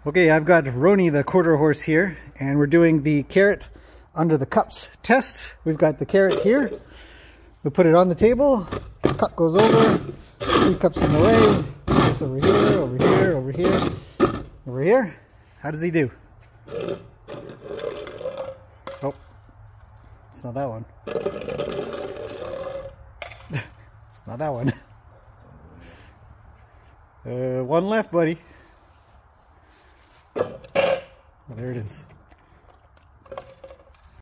Okay, I've got Roni the quarter horse here, and we're doing the carrot under the cups test. We've got the carrot here. We'll put it on the table. The cup goes over. 3 cups in the way. This over here, over here, over here, over here. How does he do? Oh, it's not that one. It's not that one. One left, buddy. There it is.